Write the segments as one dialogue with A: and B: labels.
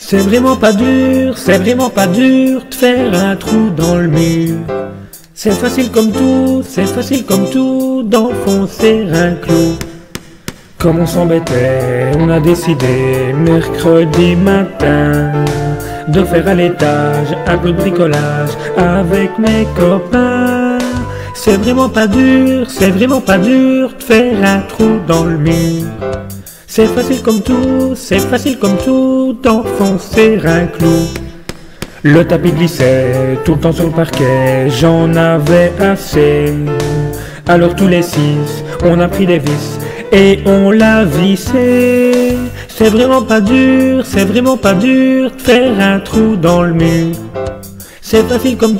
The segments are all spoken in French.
A: C'est vraiment pas dur de faire un trou dans le mur. C'est facile comme tout, d'enfoncer un clou. Comme on s'embêtait, on a décidé, mercredi matin, de faire à l'étage un peu de bricolage avec mes copains. C'est vraiment pas dur de faire un trou dans le mur. C'est facile comme tout, d'enfoncer un clou. Le tapis glissait tout le temps sur le parquet, j'en avais assez. Alors tous les 6, on a pris des vis et on l'a vissé. C'est vraiment pas dur de faire un trou dans le mur. C'est facile comme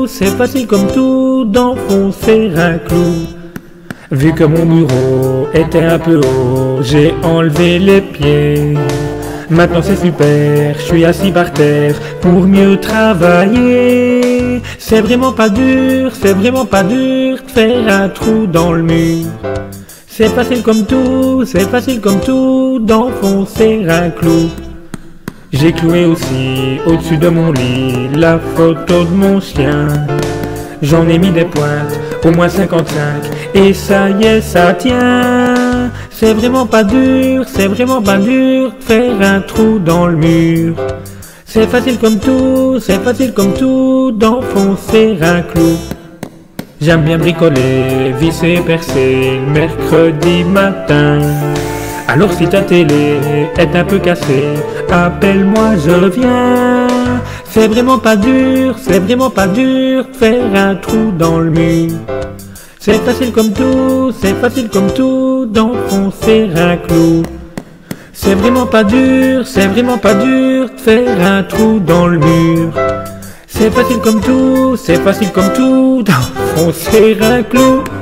A: tout, d'enfoncer un clou. Vu que mon bureau était un peu haut, j'ai enlevé les pieds. Maintenant c'est super, je suis assis par terre pour mieux travailler. C'est vraiment pas dur de faire un trou dans le mur. C'est facile comme tout, d'enfoncer un clou. J'ai cloué aussi au-dessus de mon lit la photo de mon chien. J'en ai mis des pointes, au moins 55, et ça y est, ça tient. C'est vraiment pas dur de faire un trou dans le mur. C'est facile comme tout, d'enfoncer un clou. J'aime bien bricoler, visser, percer, le mercredi matin. Alors si ta télé est un peu cassée, appelle-moi, je viens. C'est vraiment pas dur de faire un trou dans le mur. C'est facile comme tout, d'enfoncer un clou. C'est vraiment pas dur de faire un trou dans le mur. C'est facile comme tout, d'enfoncer un clou.